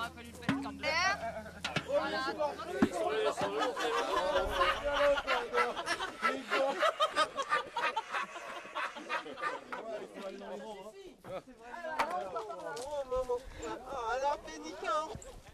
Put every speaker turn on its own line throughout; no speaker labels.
aurait fallu le faire comme ça. Voilà.
Alors, péniquant.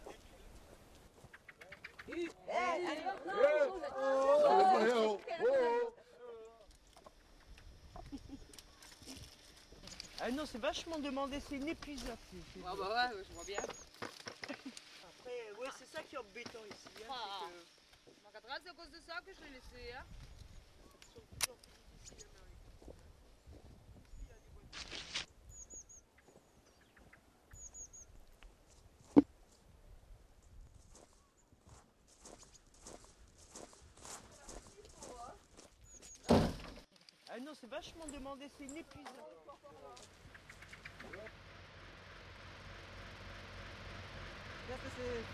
Ah non, c'est vachement demandé, c'est inépuisable.
Ah bah ouais, je vois bien.
Après, ouais, c'est ça qui est embêtant ici. Hein,
Ah.
c'est que...
Magadra, c'est à cause de ça que je l'ai laissé. Hein.
Ils sont de plus en plus difficiles à marier. Ici, il y a des voitures. Ah non, c'est vachement demandé, c'est inépuisable.
Qu'est-ce que c'est?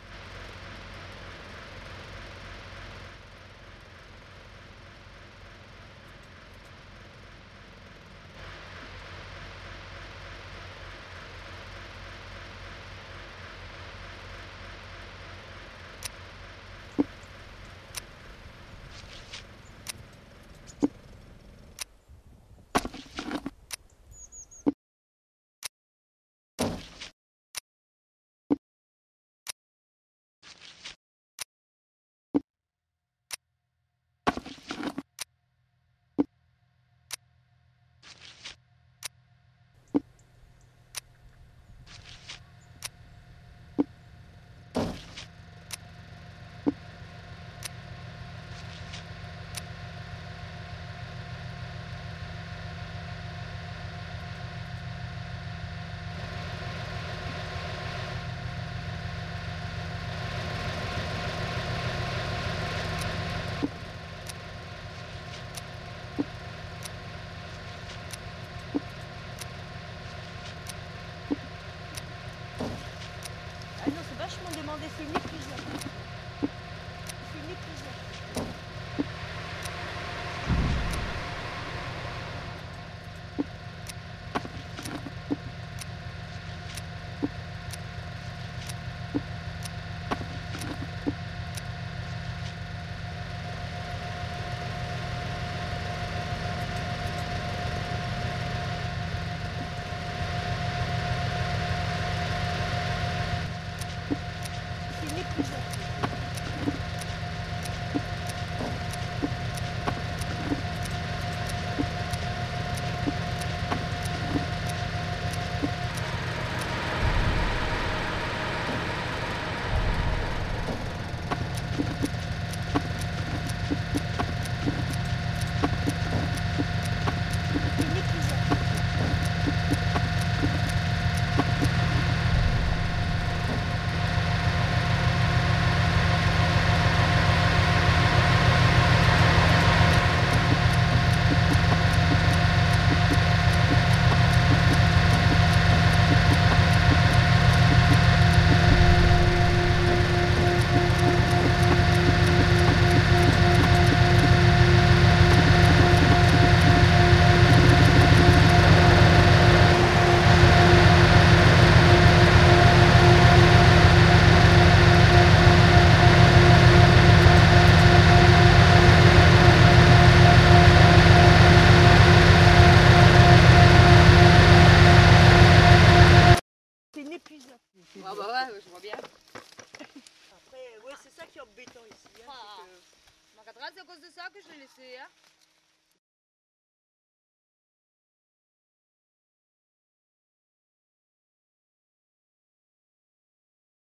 Ah non, c'est vachement demandé, c'est inépuisable. C'est inépuisable. C'est inépuisable. C'est inépuisable.
Ah bah ouais, je vois bien.
Après, ouais, c'est ça qui est embêtant ici. Hein,
Ah.
c'est que...
Magadra, c'est à cause de ça que je l'ai laissé. Hein.